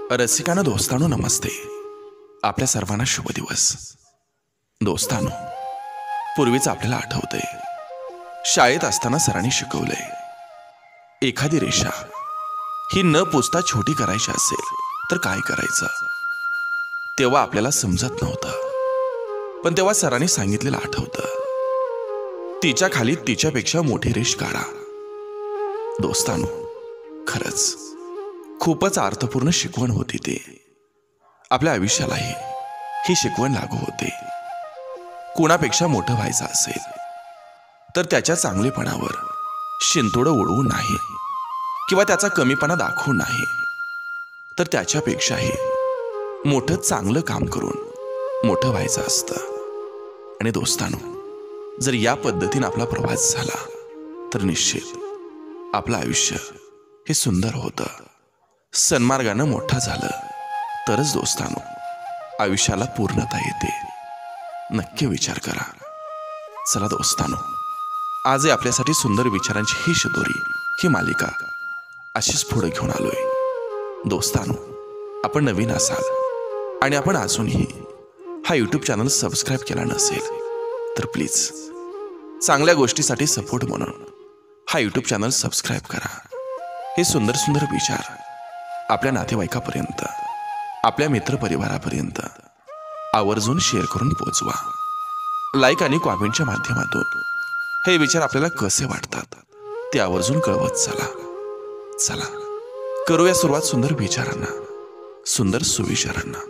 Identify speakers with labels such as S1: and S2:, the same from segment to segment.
S1: रसिकांनो, दोस्तांनो, नमस्ते. आपल्या सर्वांना शुभ दिवस. दोस्तांनो, पूर्वीच आपल्याला आठवतंय, शाळेत असताना सरांनी शिकवलंय, एखादी रेषा ही न पुसता छोटी करायची असेल तर काय करायचं. तेव्हा आपल्याला समजत नव्हतं, पण तेव्हा सरांनी सांगितलेलं आठवतं, तिच्या खाली तिच्यापेक्षा मोठी रेष काढा. दोस्तांनो, खरंच खूपच अर्थपूर्ण शिकवण होती ती. आपल्या आयुष्यालाही ही शिकवण लागू होते. कुणापेक्षा मोठं व्हायचं असेल तर त्याच्या चांगलेपणावर शिंतोडं उडवू नाही किंवा त्याचा कमीपणा दाखवू नाही, तर त्याच्यापेक्षाही मोठं चांगलं काम करून मोठं व्हायचं असतं. आणि दोस्तांनो, जर या पद्धतीने आपला प्रवास झाला तर निश्चित आपलं आयुष्य हे सुंदर होतं. सन्मार्गानं मोठं झालं तरच दोस्तांनो आयुष्याला पूर्णता येते. नक्की विचार करा. चला दोस्तांनो, आज आपल्यासाठी सुंदर विचारांची ही शिदोरी, ही मालिका अशीच पुढे घेऊन आलोय. दोस्तांनो, आपण नवीन असाल आणि आपण अजूनही हा यूट्यूब चॅनल सबस्क्राईब केला नसेल तर प्लीज चांगल्या गोष्टीसाठी सपोर्ट म्हणून हा यूट्यूब चॅनल सबस्क्राईब करा. हे सुंदर सुंदर विचार आपल्या नातेवाईकापर्यंत, आपल्या मित्रपरिवारापर्यंत आवर्जून शेअर करून पोचवा. लाईक आणि कॉमेंटच्या माध्यमातून हे विचार आपल्याला कसे वाटतात ते आवर्जून कळवत चला. चला करूया सुरुवात सुंदर विचारांना, सुंदर सुविचारांना.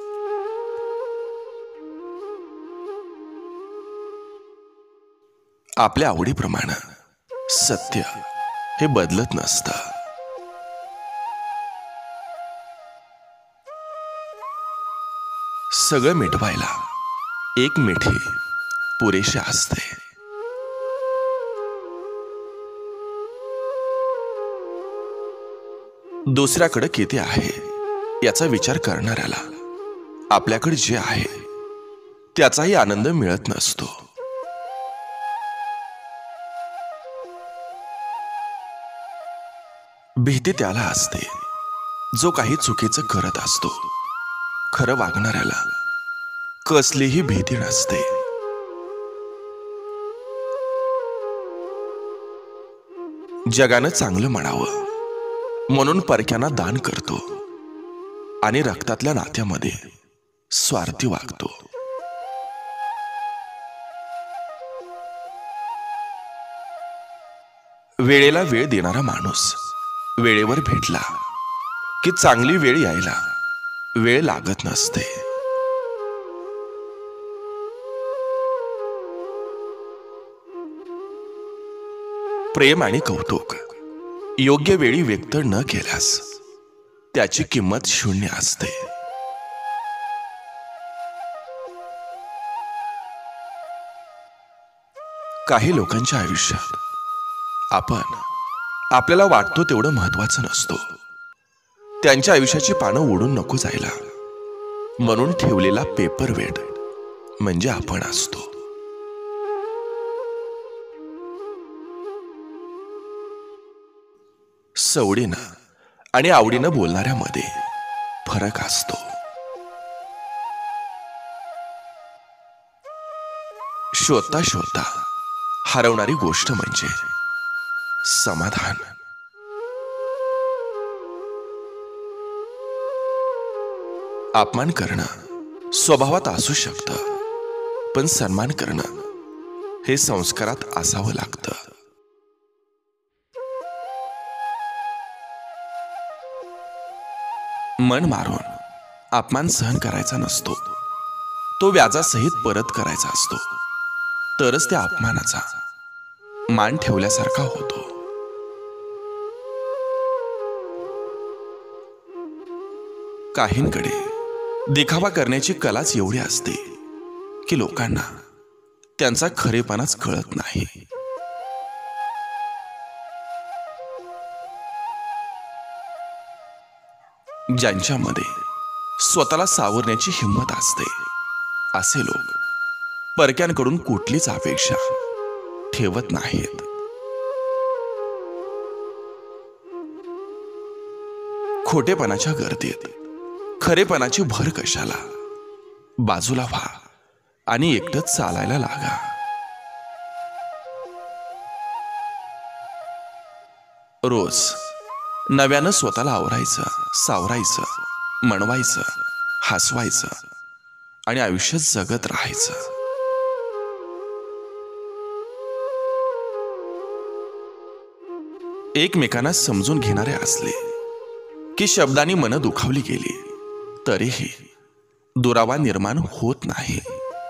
S1: आपल्या आवडीप्रमाणे सत्य हे बदलत नसतं. सगळं मिटवायला एक मिठी पुरेशी असते. दुसऱ्याकडे किती आहे याचा विचार करणाऱ्याला आपल्याकडे जे आहे त्याचाही आनंद मिळत नसतो. भीती त्याला असते जो काही चुकीचं करत असतो. खरं वागणाऱ्याला कसलीही भीती नसते. जगानं चांगलं म्हणावं म्हणून परक्यांना दान करतो आणि रक्तातल्या नात्यामध्ये स्वार्थी वागतो. वेळेला वेळ देणारा माणूस वेळेवर भेटला की चांगली वेळ यायला वेळ लागत नसते. प्रेम आणि कौतुक योग्य वेळी व्यक्त न केल्यास त्याची किंमत शून्य असते. काही लोकांच्या आयुष्यात आपण आपल्याला वाटतो तेवढं महत्वाचं नसतो. त्यांच्या आयुष्याची पानं ओढून नको जायला म्हणून ठेवलेला पेपर वेट म्हणजे आपण असतो. सवडीनं आणि आवडीनं बोलणाऱ्यामध्ये फरक असतो. शोधता शोधता हरवणारी गोष्ट म्हणजे समाधान. अपमान करणं स्वभावात असू शकतं, पण सन्मान करणं हे संस्कारात असावं लागतं. मन मारून अपमान सहन करायचा नसतो, तो व्याजासहित परत करायचा असतो. तरच त्या अपमानाचा मान ठेवल्यासारखा होतो. काहींकडे दिखावा करण्याची कलाच एवढी असते की लोकांना त्यांचा खरेपणाच कळत नाही. ज्यांच्यामध्ये स्वतःला सावरण्याची हिंमत असते असे लोक परक्यांकडून कुठलीच अपेक्षा ठेवत नाहीत. खोटेपणाच्या गर्दीत खरेपणाची भर कशाला, बाजूला व्हा आणि एकटंच चालायला लागा. रोज नव्यानं स्वतःला आवरायचं, सावरायचं, मनवायचं, हसवायचं आणि आयुष्य जगत राहायचं. एकमेकांना समजून घेणारे असले की शब्दांनी मन दुखावली गेली तरीही दुरावा निर्माण होत नाही.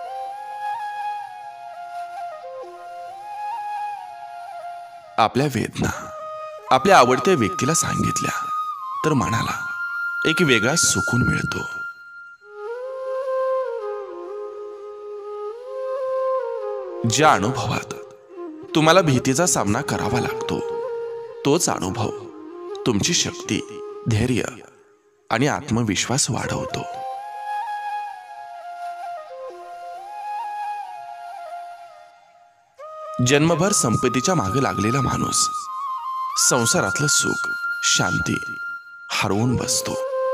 S1: आपल्या वेदना आपल्या आवडत्या व्यक्तीला सांगितल्या तर मनाला एक वेगळा सुकून मिळतो. ज्या अनुभवात तुम्हाला भीतीचा सामना करावा लागतो तोच अनुभव तुमची शक्ती, धैर्य आणि आत्मविश्वास वाढवतो. जन्मभर संपत्तीच्या मागे लागलेला माणूस संसारातलं सुख, शांती हरवून बसतो.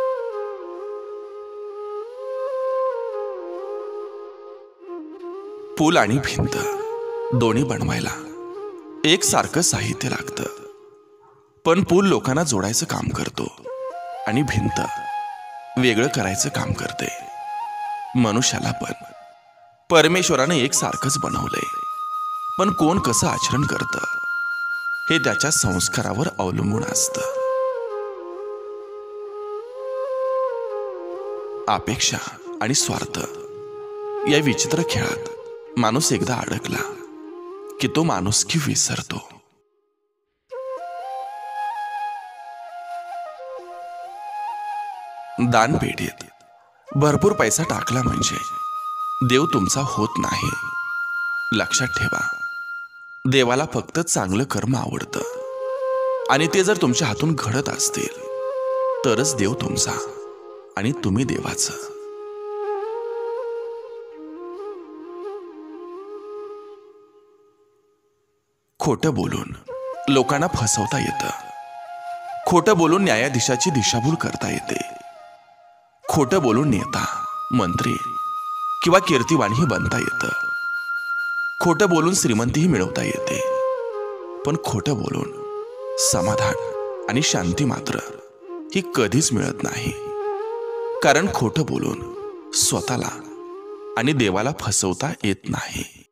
S1: पूल आणि भिंत दोन्ही बनवायला एकसारखं साहित्य लागतं, पण पूल लोकांना जोडायचं काम करतो आणि भिंत वेगळं करायचं काम करते. मनुष्याला पण परमेश्वराने एकसारखंच बनवलंय, पण कोण कसं आचरण करतं हे त्याच्या संस्कारावर अवलंबून असतं. अपेक्षा आणि स्वार्थ या विचित्र खेळात माणूस एकदा अडकला की तो माणुसकी विसरतो. दानपेटीत भरपूर पैसा टाकला म्हणजे देव तुमचा होत नाही. लक्षात ठेवा, देवाला फक्त चांगलं कर्म आवडतं आणि ते जर तुमच्या हातून घडत असतील तरच देव तुमचा आणि तुम्ही देवाचं. खोटं बोलून लोकांना फसवता येतं. खोटं बोलून न्यायाधीशाची दिशाभूल करता येते. खोटं बोलून नेता, मंत्री किंवा कीर्तिवानही बनता येतं. खोटं बोलून श्रीमंतीही मिळवता येते. पण खोटं बोलून समाधान आणि शांती मात्र ही कधीच मिळत नाही. कारण खोटं बोलून स्वतःला आणि देवाला फसवता येत नाही.